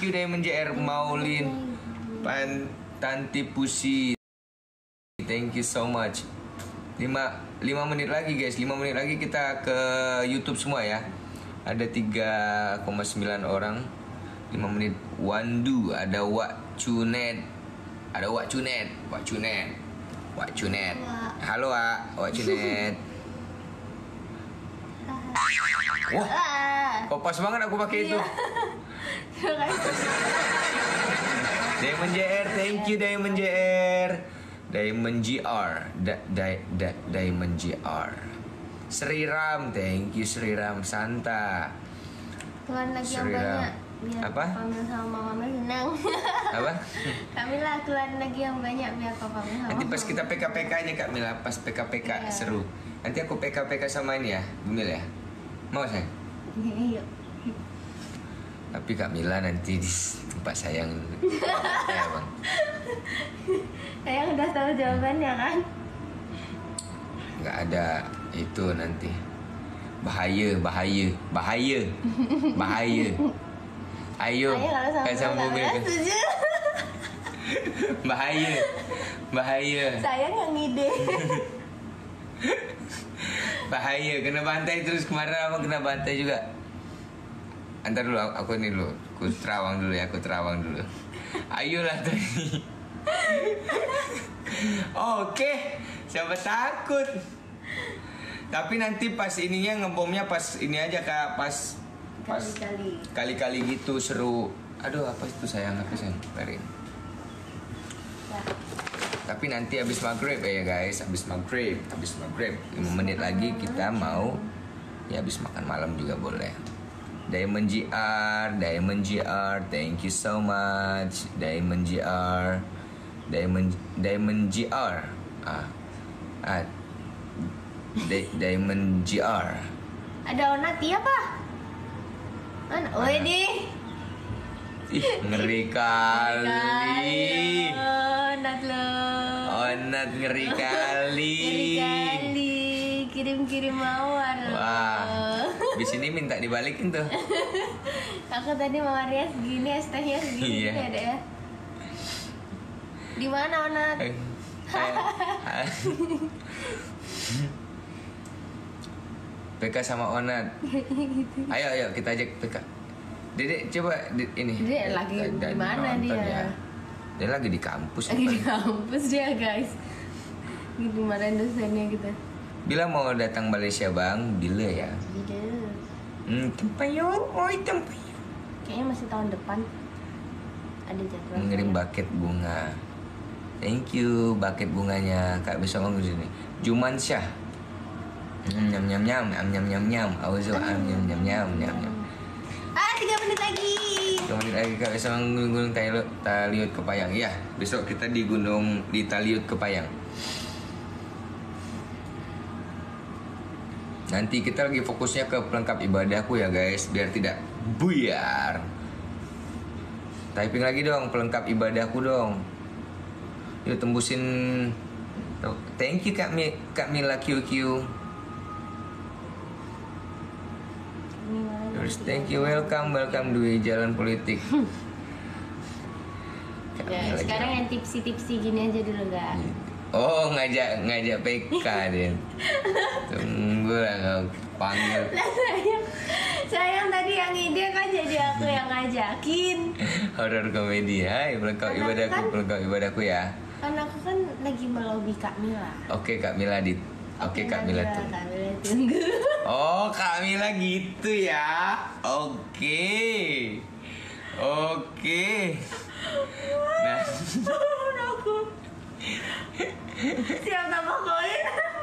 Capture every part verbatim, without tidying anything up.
you Diamond J R, Maulin, Pan, Tanti Pusi. Thank you so much. lima, lima menit lagi guys, lima menit lagi kita ke YouTube semua ya. Ada tiga koma sembilan orang. lima menit. Wandu, ada Wak Cunet. Ada Wak Cunet, Wak Cunet. Wak Cunet. Halo Wak, Wak Cunet. Wah, oh, pas banget aku pakai itu. Diamond J R, thank you Diamond J R. Diamond G R, da, da, da, Diamond G R. Sri Ram, thank you Sri Ram. Santa. Keluar lagi yang banyak biar apa? Pamil sama Mama senang. Apa? Kamila keluar lagi yang banyak biar Papa Pamil sama Nanti pas kita P K P K nya Kak Mila, pas P K P K yeah. Seru. Nanti aku P K P K sama ini ya, Bumil ya. Mau sayang? Iya. Tapi Kak Mila nanti di tempat sayang. Ya bang. Sayang udah tahu jawabannya kan? Nggak ada itu nanti. Bahaya, bahaya, bahaya, bahaya. Ayo, kan sama Bumil kan? Bahaya, bahaya. Sayang yang ide. Bahaya, kena bantai terus. Kemarin abang kena bantai juga. Antar dulu, aku ini dulu. Aku terawang dulu ya, aku terawang dulu. Ayolah tadi. Oke, siapa takut? Tapi nanti pas ininya ngebomnya pas ini aja Kak, pas pas Kali-kali. kali-kali gitu seru. Aduh, apa itu sayang, apa sayang? Keluarin. Ya. Tapi nanti habis maghrib ya guys, habis maghrib, habis maghrib lima menit lagi kita mau ya habis makan malam juga boleh. Diamond G R, Diamond G R, thank you so much. Diamond G R, Diamond Diamond G R, ah, ah, Di, Diamond G R. Ada Onati apa? Mana? Oh ini. Ih, ngeri kali. Onat lo. Onat ngeri kali. Ngeri kali. Kirim-kirim mawar lo. Wah, di sini minta dibalikin tuh. Aku tadi mawarnya segini, es tehnya segini. Iya. Ada ya. Di mana Onat? Eh, P K sama Onat. Ayo ayo kita ajak P K. Dedek coba di, ini. Dedek lagi di mana dia? Ya. Dia lagi di kampus. Lagi di kampus dia guys. Gitu marahin dosennya kita. Bila mau datang Malaysia bang, bila ya? Bila. Hmm, tempayung, oi tempayung. Kayaknya masih tahun depan. Ada jadwal. Mengirim bucket bunga. Thank you bucket bunganya. Kak besok mau sini. Juman Syah. Nyam nyam nyam nyam nyam nyam nyam. Auzu am nyam nyam nyam nyam nyam. Ah, tiga menit lagi. tiga menit lagi Kak besok gunung Taliut, Taliut Kepayang. Ya, besok kita di gunung di Taliut Kepayang. Nanti kita lagi fokusnya ke pelengkap ibadahku ya guys, biar tidak buyar. Typing lagi dong pelengkap ibadahku dong. Yuk tembusin. Thank you Kak Mi, Kak Mila Q Q. Terus thank you, welcome, welcome Dwi Jalan Politik. Ya, sekarang yang tipsi-tipsi gini aja dulu enggak? Oh, ngajak ngajak P K dia. Tunggu lah kau panggil. sayang, sayang tadi yang ide kan jadi aku yang ngajakin. Horor komedi, hai pelengkap Karena ibadahku, kan- pelengkap ibadahku ya. Karena aku kan lagi melobi Kak Mila. Oke Kak Mila di. Oke Kak Mila tuh. Kak Mila tunggu. Oh Kak Mila gitu ya. Oke. Oke. Nah. Aku siap tambah koin.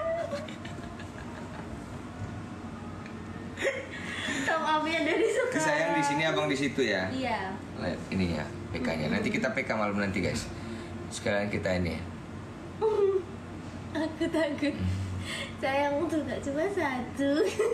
Top up-nya dari sekarang. Sayang di sini abang di situ ya. Iya. Lihat ini ya P K-nya. Nanti kita P K malam nanti guys. Sekarang kita ini. Aku takut. Sayang tuh tak cuma satu.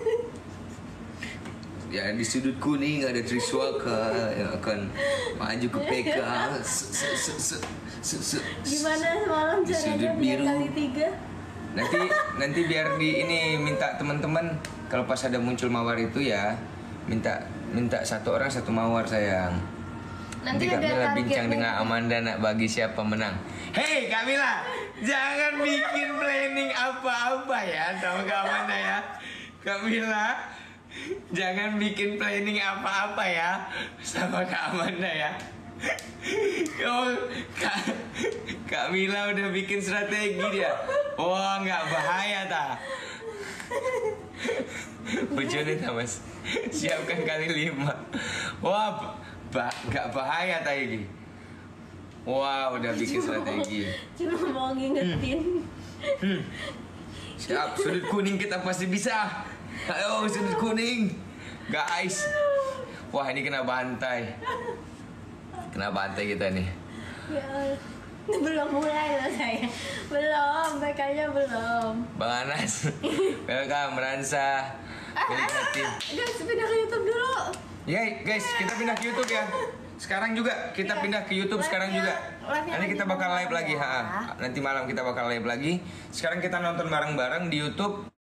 Ya di sudut kuning ada Triswaka yang akan maju ke P K. Se- se- se- se- se- Gimana semalam Di caranya sudut biar biru. kali tiga? Nanti nanti biar di ini minta teman-teman kalau pas ada muncul mawar itu ya minta minta satu orang satu mawar sayang. Nanti Kak Mila bincang dengan Amanda nak bagi siapa menang. Hei Kak Mila, jangan bikin planning apa-apa ya sama Kak Amanda ya. Kak Mila, jangan bikin planning apa-apa ya sama Kak Amanda ya. Oh, Kak, Kak Mila udah bikin strategi dia. Wah, nggak bahaya ta? Bojone ta Mas. Siapkan kali lima. Wah, ba nggak bahaya ta ini. Wah, udah bikin strategi. Cuma mau ngingetin. Hmm. Hmm. Siap, sudut kuning kita pasti bisa. Ayo, sudut kuning. Guys. Wah, ini kena bantai. Kena bantai kita nih. Ya, belum mulai loh saya. Belum, mereka belum. Bang Anas. Welcome Ransa. Menikmati. Guys, pindah ke YouTube dulu. Ya, guys, kita pindah ke YouTube ya. Sekarang juga kita pindah ke YouTube sekarang juga. Nanti kita bakal live lagi, ha. Nanti malam kita bakal live lagi. Sekarang kita nonton bareng-bareng di YouTube.